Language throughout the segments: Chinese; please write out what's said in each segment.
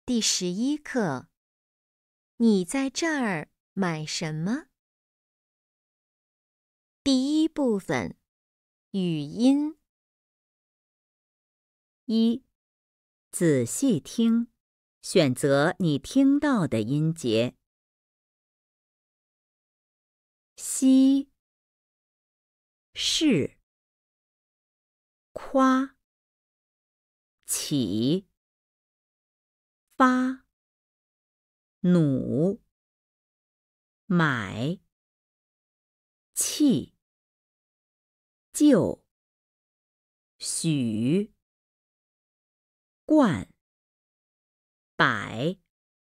第11课，你在这儿买什么？第一部分，语音。 1. 仔细听，选择你听到的音节。西，是，夸，起，发，努，买，气，就，许，灌，百。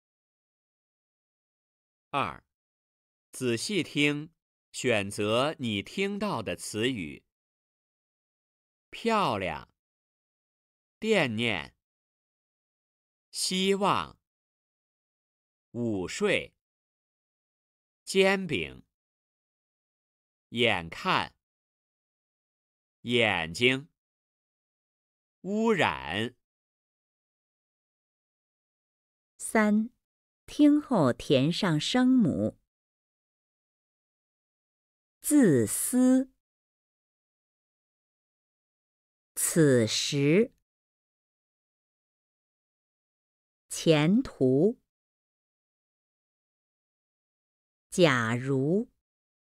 2. 仔细听，选择你听到的词语。漂亮，惦念，希望，午睡，煎饼，眼看，眼睛，污染。 3. 听后填上声母。自私，此时，前途，假如，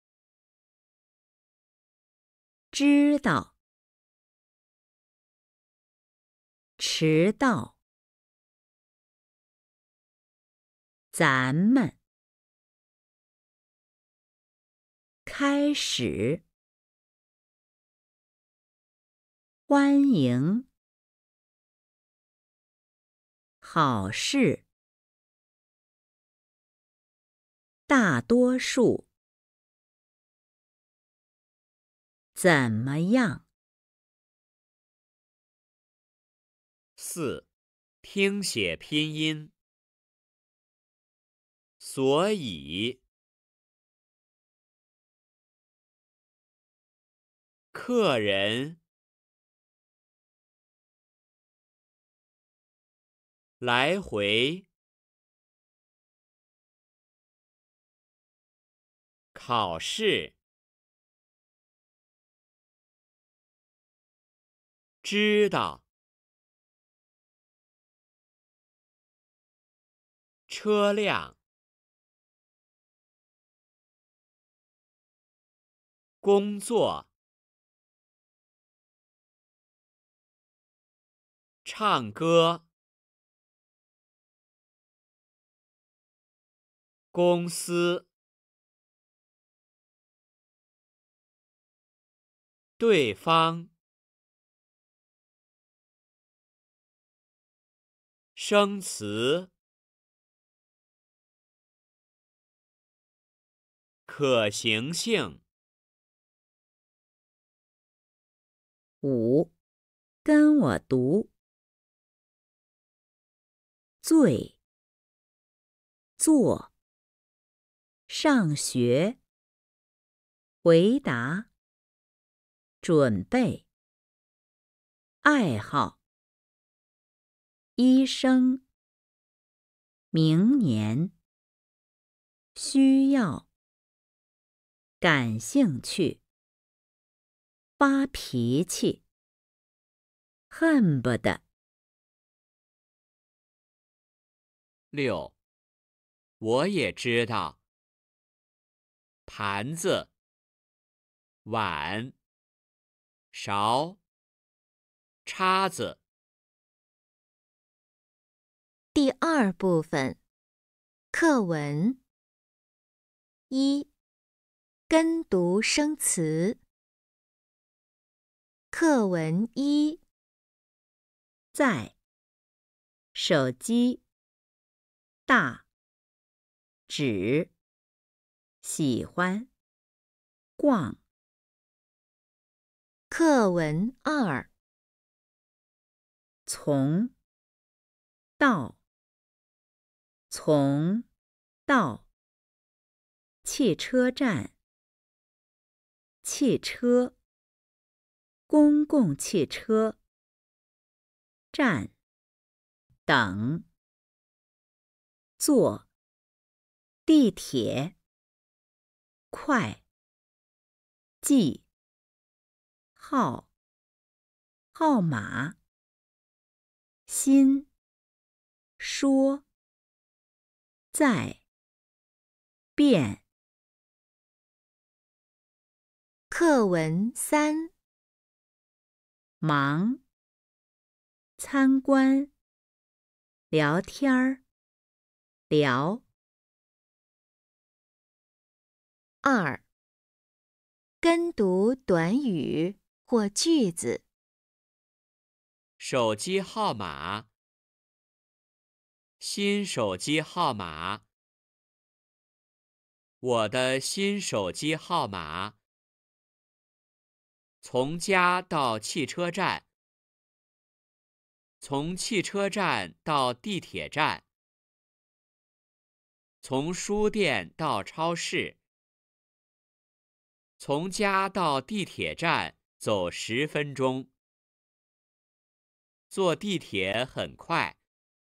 知道，迟到，咱们，开始，欢迎，好事，大多数，怎么样 4. 听写拼音。所以，客人，来回，考试，知道，车辆，工作，唱歌，公司，对方，生词，可行性。 5. 跟我读。最，做，上学，回答，准备，爱好，医生，明年，需要，感兴趣，发脾气，恨不得。 6. 我也知道，盘子，碗，勺，叉子。 第二部分，课文。1. 跟读生词。课文1， 在，手机，大，指，喜欢，逛。 课文2， 从，到，从，到，汽车站，汽车，公共汽车，站，等。 坐，地铁，快，记，号，号码，心，说，在，变。 课文3， 忙，参观，聊天儿，聊。 2，跟读短语或句子。 手机号码，新手机号码。我的新手机号码。从家到汽车站，从汽车站到地铁站，从书店到超市，从家到地铁站走10分钟。坐地铁很快，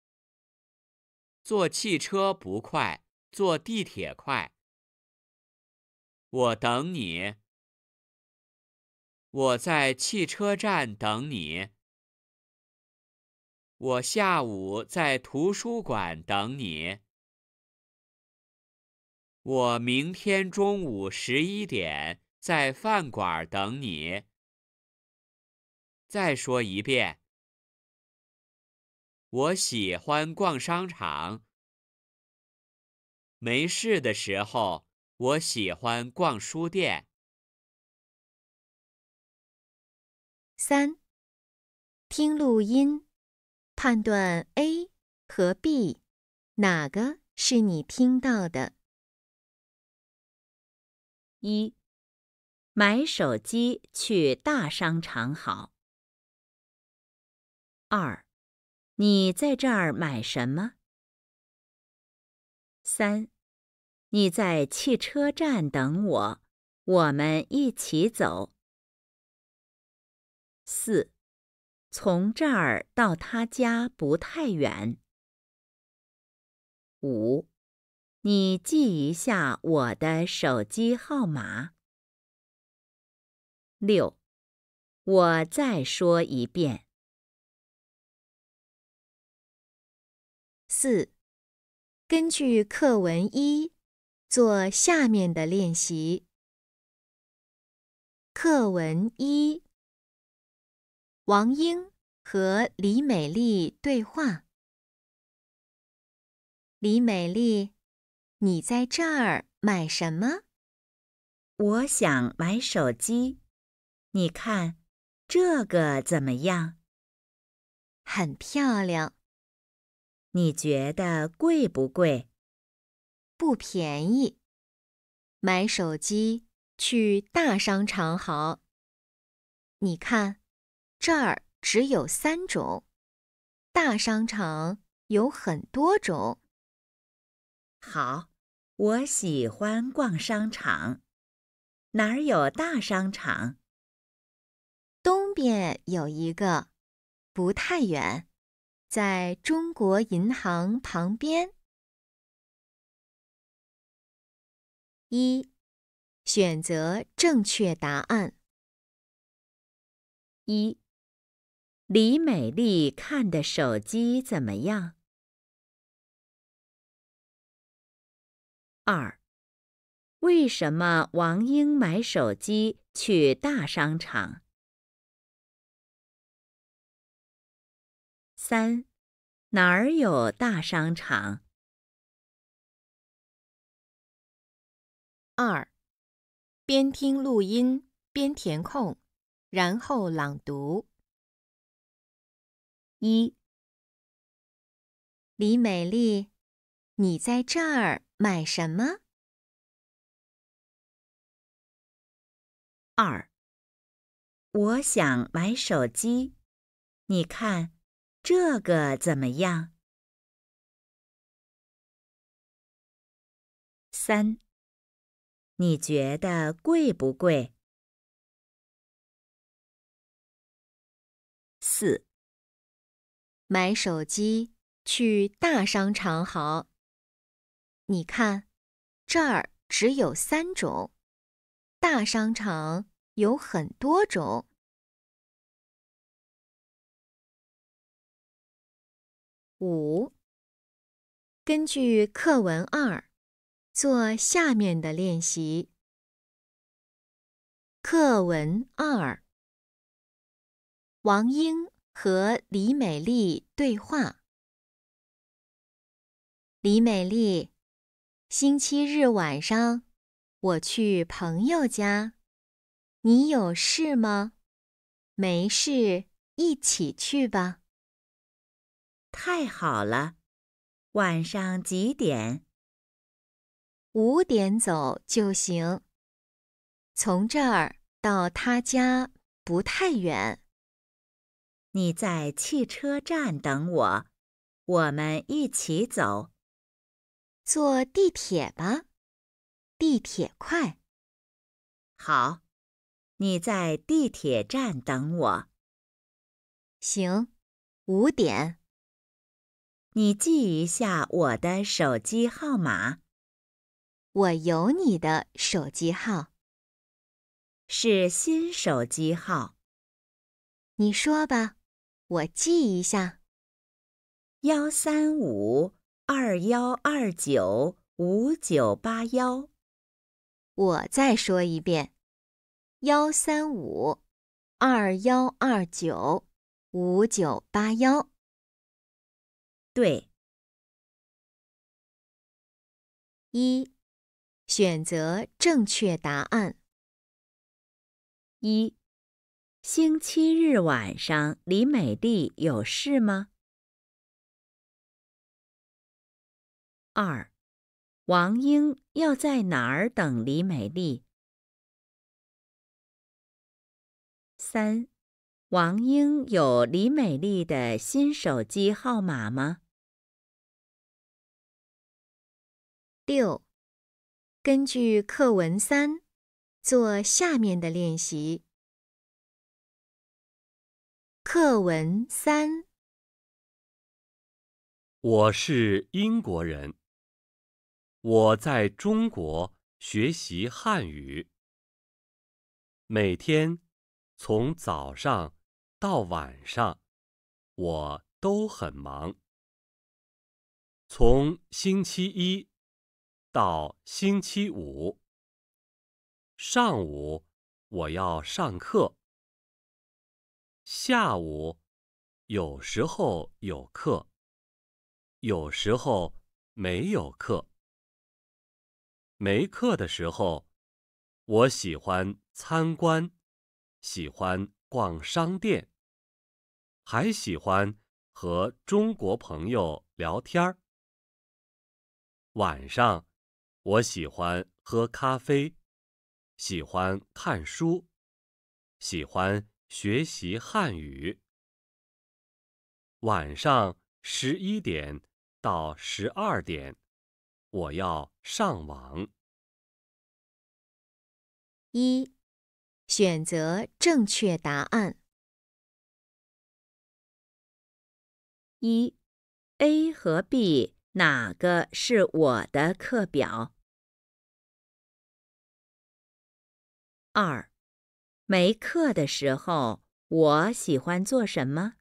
坐汽车不快，坐地铁快。我等你。我在汽车站等你。我下午在图书馆等你。我明天中午11点在饭馆等你。再说一遍。我喜欢逛商场。没事的时候，我喜欢逛书店。 3，听录音，判断 A 和 B 哪个是你听到的。 1. 买手机去大商场好。2. 你在这儿买什么？ 3. 你在汽车站等我，我们一起走。4. 从这儿到他家不太远。5. 你记一下我的手机号码。6. 我再说一遍。 4，根据课文1做下面的练习。课文1，王英和李美丽对话。李美丽，你在这儿买什么？ 我想买手机，你看这个怎么样？ 很漂亮， 你觉得贵不贵？ 不便宜。买手机去大商场好。你看，这儿只有3种，大商场有很多种。 好，我喜欢逛商场。哪儿有大商场？ 东边有一个，不太远，在中国银行旁边。1，选择正确答案。 1. 李美丽看的手机怎么样？2. 为什么王英买手机去大商场？3. 哪儿有大商场 2，边听录音边填空，然后朗读。 ？1. 李美丽，你在这儿买什么 2. 我想买手机，你看这个怎么样？3. 你觉得贵不贵？4. 买手机去大商场好。 你看，这儿只有3种，大商场有很多种。5. 根据课文2做下面的练习。课文2：王英和李美丽对话。李美丽，星期日晚上我去朋友家，你有事吗？没事，一起去吧。 太好了，晚上几点 ？5点走就行。从这儿到他家不太远。 你在汽车站等我，我们一起走。 坐地铁吧，地铁快。 好，你在地铁站等我。 行，5点。 你记一下我的手机号码。 我有你的手机号。 是新手机号。 你说吧，我记一下。 13521295981。 我再说一遍，13521295981。 对。 1. 选择正确答案。 1. 星期日晚上李美丽有事吗？2. 王英要在哪儿等李美丽？3. 王英有李美丽的新手机号码吗 ？6. 根据课文3做下面的练习。课文3： 我是英国人，我在中国学习汉语。每天从早上到晚上，我都很忙。从星期一到星期五，上午我要上课，下午有时候有课，有时候没有课。没课的时候，我喜欢参观，喜欢逛商店，还喜欢和中国朋友聊天儿。晚上，我喜欢喝咖啡，喜欢看书，喜欢学习汉语。晚上11点到12点，我要上网。 1. 选择正确答案。 1. A 和 B 哪个是我的课表？2. 没课的时候，我喜欢做什么